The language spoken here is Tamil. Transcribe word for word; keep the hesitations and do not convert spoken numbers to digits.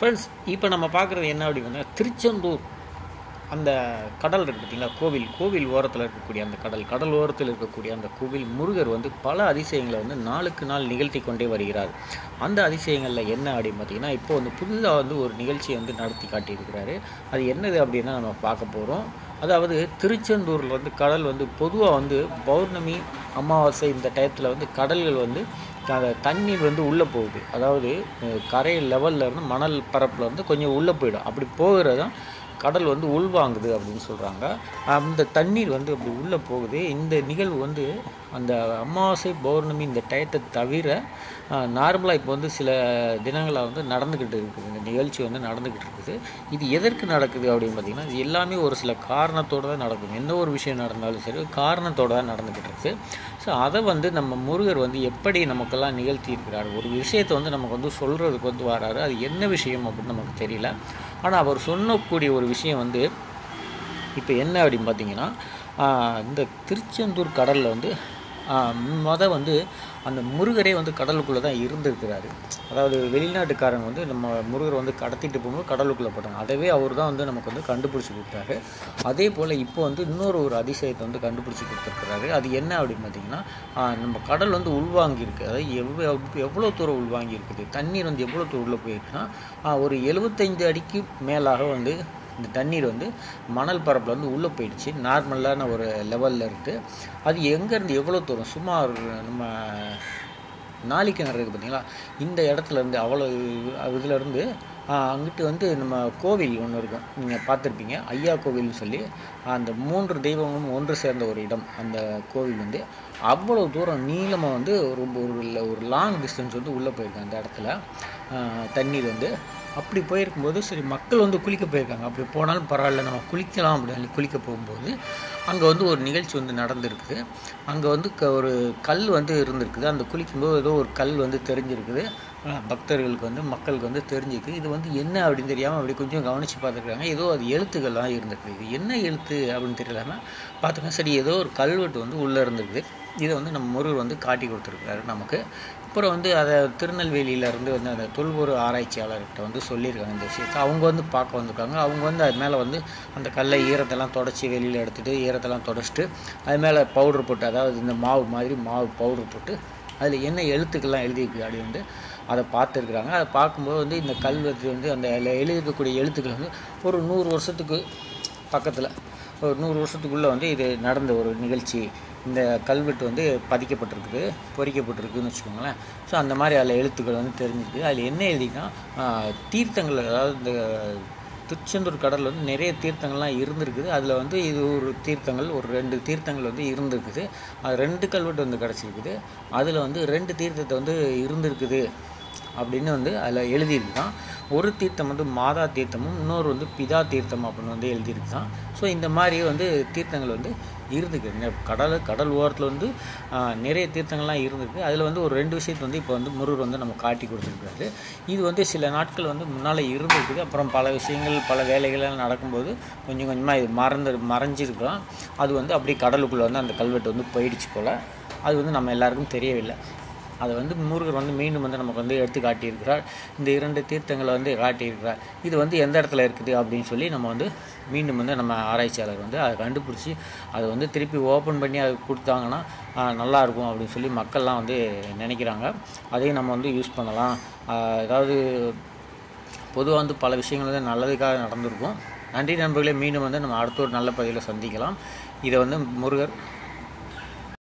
ஃப்ரெண்ட்ஸ், இப்போ நம்ம பார்க்குறது என்ன அப்படின்னா, திருச்செந்தூர் அந்த கடல் இருக்குது பார்த்தீங்களா, கோவில் கோவில் ஓரத்தில் இருக்கக்கூடிய அந்த கடல் கடல் ஓரத்தில் இருக்கக்கூடிய அந்த கோவில் முருகர் வந்து பல அதிசயங்களை வந்து நாளுக்கு நாள் நிகழ்த்தி கொண்டே வருகிறார். அந்த அதிசயங்களில் என்ன அப்படின்னு பார்த்தீங்கன்னா, இப்போ வந்து புதுதாக வந்து ஒரு நிகழ்ச்சியை வந்து நடத்தி காட்டியிருக்கிறாரு. அது என்னது அப்படின்னா நம்ம பார்க்க போகிறோம். அதாவது திருச்செந்தூரில் வந்து கடல் வந்து பொதுவாக வந்து பௌர்ணமி அமாவாசை இந்த டயத்தில் வந்து கடல்கள் வந்து அந்த தண்ணீர் வந்து உள்ளே போகுது. அதாவது கரை லெவலில் இருந்து மணல் பரப்பில் வந்து கொஞ்சம் உள்ளே போயிடும். அப்படி போகிறதான் கடல் வந்து உள்வாங்குது அப்படின்னு சொல்கிறாங்க. அந்த தண்ணீர் வந்து அப்படி உள்ளே போகுது. இந்த நிகழ்வு வந்து அந்த அமாவாசை பௌர்ணமி இந்த டயத்தை தவிர நார்மலாக இப்போ வந்து சில தினங்களாக வந்து நடந்துக்கிட்டு இருக்குது. இந்த நிகழ்ச்சி வந்து நடந்துக்கிட்டு இருக்குது. இது எதற்கு நடக்குது அப்படின்னு பார்த்திங்கன்னா, இது எல்லாமே ஒரு சில காரணத்தோடு தான் நடக்குது. எந்த ஒரு விஷயம் நடந்தாலும் சரி காரணத்தோடு தான் நடந்துக்கிட்டு இருக்குது. ஸோ அதை வந்து நம்ம முருகர் வந்து எப்படி நமக்கெல்லாம் நிகழ்த்தி இருக்கிறார், ஒரு விஷயத்தை வந்து நமக்கு வந்து சொல்கிறதுக்கு வந்து வராரு. அது என்ன விஷயம் அப்படின்னு நமக்கு தெரியல. ஆனால் அவர் சொன்னக்கூடிய ஒரு விஷயம் வந்து இப்போ என்ன அப்படின்னு பார்த்தீங்கன்னா, இந்த திருச்செந்தூர் கடலில் வந்து மொதல் வந்து அந்த முருகரே வந்து கடலுக்குள்ளே தான் இருந்திருக்கிறாரு. அதாவது வெளிநாட்டுக்காரங்க வந்து நம்ம முருகரை வந்து கடத்திட்டு போகும்போது கடலுக்குள்ளே போட்டாங்க. அதவே அவர் தான் வந்து நமக்கு வந்து கண்டுபிடிச்சி கொடுத்தாரு. அதே போல் இப்போ வந்து இன்னொரு ஒரு அதிசயத்தை வந்து கண்டுபிடிச்சி கொடுத்துருக்குறாரு. அது என்ன அப்படின்னு பார்த்தீங்கன்னா, நம்ம கடல் வந்து உள்வாங்கியிருக்கு. அதாவது எவ்வளோ எவ்வளோ தூரம் உள்வாங்கி இருக்குது, தண்ணீர் வந்து எவ்வளோ தூரம் உள்ளே போயிருக்குன்னா, ஒரு எழுபத்தைந்து அடிக்கு மேலாக வந்து இந்த தண்ணீர் வந்து மணல் பரப்பில் வந்து உள்ளே போயிடுச்சு. நார்மலான ஒரு லெவலில் இருக்குது. அது எங்கேருந்து எவ்வளோ தூரம், சுமார் நம்ம நாளிக்கிணறு இருக்குது பார்த்தீங்களா, இந்த இடத்துலேருந்து அவ்வளோ இதிலேருந்து அங்கிட்டு வந்து நம்ம கோவில் ஒன்று இருக்கும், நீங்கள் பார்த்துருப்பீங்க, ஐயா கோவில்னு சொல்லி. அந்த மூன்று தெய்வங்களும் ஒன்று சேர்ந்த ஒரு இடம் அந்த கோவில் வந்து அவ்வளோ தூரம் நீளமாக வந்து ரொம்ப ஒரு ஒரு லாங் டிஸ்டன்ஸ் வந்து உள்ளே போயிருக்கு. அந்த இடத்துல தண்ணீர் வந்து அப்படி போயிருக்கும்போது சரி மக்கள் வந்து குளிக்க போயிருக்காங்க. அப்படி போனாலும் பரவாயில்ல, நம்ம குளிக்கலாம் அப்படின்னு குளிக்க போகும்போது அங்கே வந்து ஒரு நிகழ்ச்சி வந்து நடந்திருக்குது. அங்கே வந்து க ஒரு கல் வந்து இருந்திருக்குது. அந்த குளிக்கும்போது ஏதோ ஒரு கல் வந்து தெரிஞ்சிருக்குது. பக்தர்களுக்கு வந்து மக்களுக்கு வந்து தெரிஞ்சிருக்கு. இது வந்து என்ன அப்படின்னு தெரியாமல் அப்படி கொஞ்சம் கவனித்து பார்த்துருக்காங்க. ஏதோ அது எழுத்துக்கள்லாம் இருந்திருக்கு. இது என்ன எழுத்து அப்படின்னு தெரியலாமல் பார்த்துக்கோங்க. சரி, ஏதோ ஒரு கல்வெட்டு வந்து உள்ளே இருந்திருக்குது. இதை வந்து நம்ம முருகர் வந்து காட்டி கொடுத்துருக்காரு நமக்கு. அப்புறம் வந்து அதை திருநெல்வேலியிலேருந்து வந்து அந்த தொல்பொருள் ஆராய்ச்சியாளர்கிட்ட வந்து சொல்லியிருக்காங்க இந்த விஷயத்தை. அவங்க வந்து பார்க்க வந்திருக்காங்க. அவங்க வந்து அது மேலே வந்து அந்த கல்லை ஈரத்தெல்லாம் தொடச்சி வெளியில் எடுத்துகிட்டு ஈரத்தெல்லாம் தொடச்சிட்டு அது மேலே பவுட்ரு போட்டு, அதாவது இந்த மாவு மாதிரி மாவு பவுட்ரு போட்டு அதில் என்ன எழுத்துக்கள்லாம் எழுதியிருக்கு அப்படி வந்து அதை பார்த்துருக்குறாங்க. அதை பார்க்கும்போது வந்து இந்த கல்வெட்டு வந்து அந்த எழுதிக்கக்கூடிய எழுத்துக்கள் வந்து ஒரு நூறு வருஷத்துக்கு பக்கத்தில், ஒரு நூறு வருஷத்துக்குள்ளே வந்து இது நடந்த ஒரு நிகழ்ச்சி. இந்த கல்வெட்டு வந்து பதிக்கப்பட்டிருக்குது, பொறிக்கப்பட்டிருக்குதுன்னு வச்சுக்கோங்களேன். ஸோ அந்த மாதிரி அதில் எழுத்துக்கள் வந்து தெரிஞ்சுக்குது. அதில் என்ன எழுதினா தீர்த்தங்கள், அதாவது இந்த திருச்செந்தூர் கடலில் வந்து நிறைய தீர்த்தங்கள்லாம் இருந்திருக்குது. அதில் வந்து இது ஒரு தீர்த்தங்கள், ஒரு ரெண்டு தீர்த்தங்கள் வந்து இருந்திருக்குது. அது ரெண்டு கல்வெட்டு வந்து கிடச்சிருக்குது. அதில் வந்து ரெண்டு தீர்த்தத்தை வந்து இருந்திருக்குது அப்படின்னு வந்து அதில் எழுதியிருக்குதான். ஒரு தீர்த்தம் வந்து மாதா தீர்த்தமும் இன்னொரு வந்து பிதா தீர்த்தம் அப்படின்னு வந்து எழுதியிருக்குதான். ஸோ இந்த மாதிரி வந்து தீர்த்தங்கள் வந்து இருந்துருக்கு. கடல் கடல் ஓரத்தில் வந்து நிறைய தீர்த்தங்கள்லாம் இருந்திருக்கு. அதில் வந்து ஒரு ரெண்டு விஷயத்தை வந்து இப்போ வந்து முருகர் வந்து நம்ம காட்டி கொடுத்துருக்காரு. இது வந்து சில நாட்கள் வந்து முன்னால் இருந்திருக்குது. அப்புறம் பல விஷயங்கள் பல வேலைகள்லாம் நடக்கும்போது கொஞ்சம் கொஞ்சமாக இது மறந்து மறைஞ்சிருக்கலாம். அது வந்து அப்படியே கடலுக்குள்ளே வந்து அந்த கல்வெட்டு வந்து போயிடுச்சு போல். அது வந்து நம்ம எல்லாருக்கும் தெரியவில்லை. அதை வந்து முருகர் வந்து மீண்டும் வந்து நமக்கு வந்து எடுத்து காட்டியிருக்கிறார். இந்த இரண்டு தீர்த்தங்களை வந்து காட்டியிருக்கிறார். இது வந்து எந்த இடத்துல இருக்குது அப்படின்னு சொல்லி நம்ம வந்து மீண்டும் வந்து நம்ம ஆராய்ச்சியாளர் வந்து அதை கண்டுபிடிச்சி அதை வந்து திருப்பி ஓப்பன் பண்ணி அது கொடுத்தாங்கன்னா நல்லாயிருக்கும் அப்படின்னு சொல்லி மக்கள்லாம் வந்து நினைக்கிறாங்க. அதையும் நம்ம வந்து யூஸ் பண்ணலாம். அதாவது பொதுவாக வந்து பல விஷயங்கள் வந்து நல்லதுக்காக நடந்திருக்கும். நன்றி நண்பர்களே. மீண்டும் வந்து நம்ம அடுத்த ஒரு நல்ல பதிவில் சந்திக்கலாம். இதை வந்து முருகர்